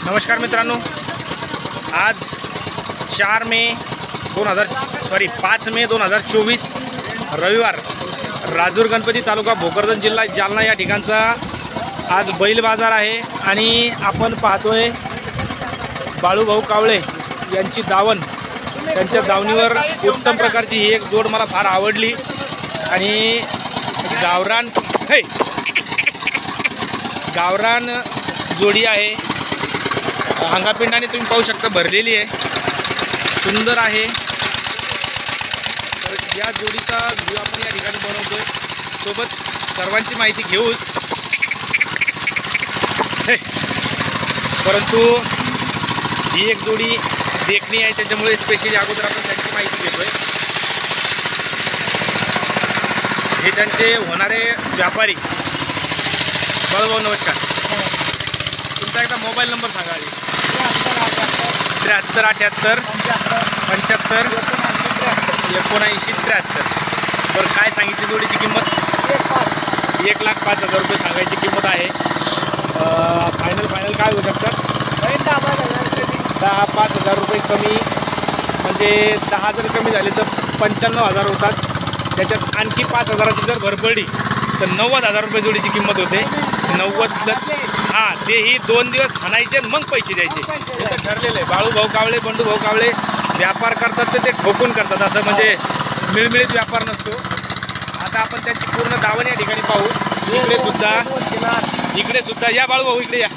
नमस्कार मित्रांनो, आज 5 मे 2024 रविवार राजूर गणपती तालुका भोकरदन जिल्हा जालना या ठिकाणचा आज बैल बाजार आहे आणि आपण पाहतोय बाळूभाऊ कावळे यांची दावण। त्यांच्या दावणीवर उत्तम प्रकारची ही एक जोड मला फार आवडली आणि गावरान जोडी आहे। अंगापिंडाने तुम्ही पाहू शकता भरलेली आहे, सुंदर आहे। तर या जोडीचा व्हिडिओ आपण या ठिकाणी बनवतोय, सोबत सर्वांची माहिती घेऊच। परंतु ही एक जोडी देखणी आहे, त्याच्यामुळे स्पेशली अगोदर आपण त्यांची माहिती घेतोय। हे त्यांचे होणारे व्यापारी। बाळूभाऊ नमस्कार, तुमचा एकदा मोबाईल नंबर सांगा। 73 78 75 79 बरं, काय सांगितली जोडीची किंमत? 1,05,000 रुपये सांगायची किंमत आहे। फायनल काय होऊ शकतात? 10-5,000 रुपये कमी, म्हणजे 10 जर कमी झाले तर 95,000 होतात। त्याच्यात आणखी 5,000ची जर भर पडली तर 90,000 रुपये जोडीची किंमत होते। 90 हां, तेही 2 दिवस हाणायचे मग पैसे द्यायचे, हे तर ठरलेलं आहे। बाळूभाऊ कावळे, बंडूभाऊ कावळे व्यापार करतात तर ते ठोकून करतात, असं म्हणजे मिळमिळीत व्यापार नसतो। आता आपण त्यांची पूर्ण दावण या ठिकाणी पाहू। इकडे सुद्धा या बाळूभाऊ, इकडे या।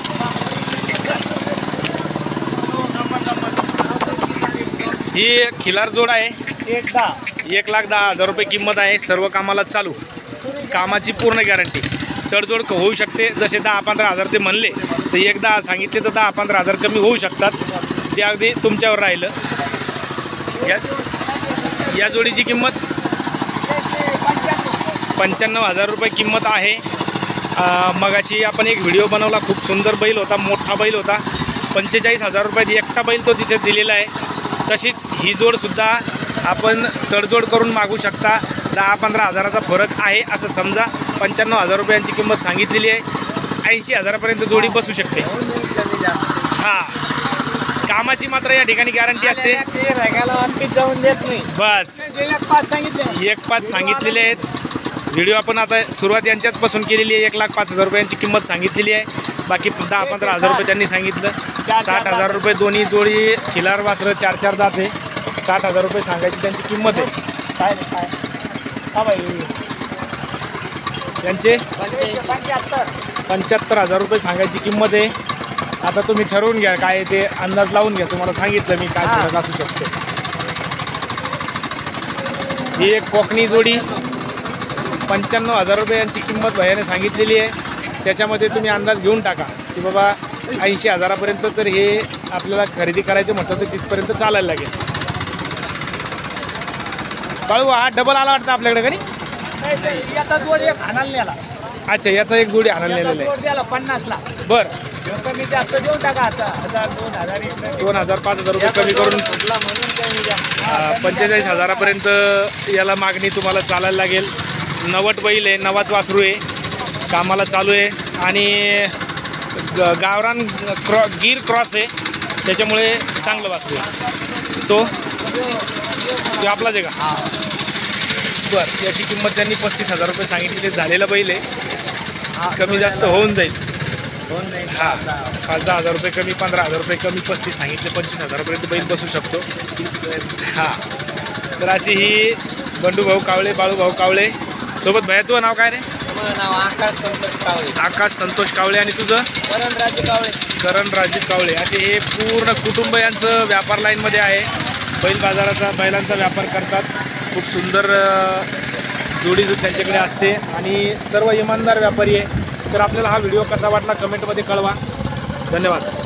ही खिलार जोड आहे, 1,10,000 रुपये किंमत आहे। सर्व कामाला चालू, कामाची पूर्ण गॅरंटी। तडजोड होऊ शकते, जसे 10-15,000 ते म्हणले तर 10 सांगितले तर 10-15,000 कमी होऊ शकतात, ते अगदी तुमच्यावर राहिलं। या जोडीची किंमत 95,000 रुपये किंमत आहे। मगाशी आपण एक व्हिडिओ बनवला, खूप सुंदर बैल होता, मोठा बैल होता। 45,000 रुपयात एकटा बैल तो तिथे दिलेला आहे। तशीच ही जोडसुद्धा आपण तडजोड करून मागू शकता। 10-15,000चा फरक आहे असं समजा। 95,000 रुपयांची किंमत सांगितलेली आहे। 80,000पर्यंत जोडी बसू शकते। हां, कामाची मात्र या ठिकाणी गॅरंटी असते। बस 1,05,000 सांगितलेले आहेत। व्हिडिओ आपण आता सुरुवात यांच्याचपासून केलेली आहे। 1,05,000 रुपयांची किंमत सांगितलेली आहे, बाकी 10-15,000 रुपये त्यांनी सांगितलं। 60,000 रुपये दोन्ही जोडी खिलार वासरं 4-4 दात आहे। 60,000 रुपये सांगायची त्यांची किंमत आहे। काय त्यांचे 75,000 रुपये सांगायची किंमत आहे। आता तुम्ही ठरवून घ्या काय ते, अंदाज लावून घ्या। तुम्हाला सांगितलं मी काय फरक असू शकतो। ही एक कोकणी जोडी 95,000 रुपये यांची किंमत भयाने सांगितलेली आहे। त्याच्यामध्ये तुम्ही अंदाज घेऊन टाका की बाबा 80,000पर्यंत तर हे आपल्याला खरेदी करायचं म्हटलं तर तिथपर्यंत चालायला लागेल। बाळू, हा डबल आला वाटतं आपल्याकडे का नाही? याचा जोड एक हाणाला नेला। अच्छा, याचा एक जोडी आणायला नेलेला आहे। 50ला बरं, कमी जास्त देऊन टाका। 2,000-5,000 रुपये कमी करून 45,000पर्यंत याला मागणी तुम्हाला चालायला लागेल। 90 बैल आहे, 9वाच वासरू आहे, कामाला चालू आहे आणि गावरान गीर क्रॉस आहे, त्याच्यामुळे चांगलं वासरू आहे। तो आपलाच आहे का? बरं, याची किंमत त्यांनी 35,000 रुपये सांगितलेली। झालेला बैल आहे, कमी जास्त होऊन जाईल। हां, 5-10,000 रुपये कमी, 15,000 रुपये कमी, 35 सांगितले, 25,000पर्यंत बैल बसू शकतो। हां, तर अशी ही बंडूभाऊ कावळे, बाळूभाऊ कावळे सोबत। भैया, तुझं नाव काय रे? आकाश संतोष कावळे आणि तुझं? करण राजू कावळे। असे हे पूर्ण कुटुंब यांचं व्यापार लाईनमध्ये आहे, बैल बाजाराचा, बैलांचा व्यापार करतात। खूप सुंदर जोडी त्यांच्याकडे असते आणि सर्व इमानदार व्यापारी आहे। तर आपल्याला हा व्हिडिओ कसा वाटला कमेंटमध्ये कळवा। धन्यवाद।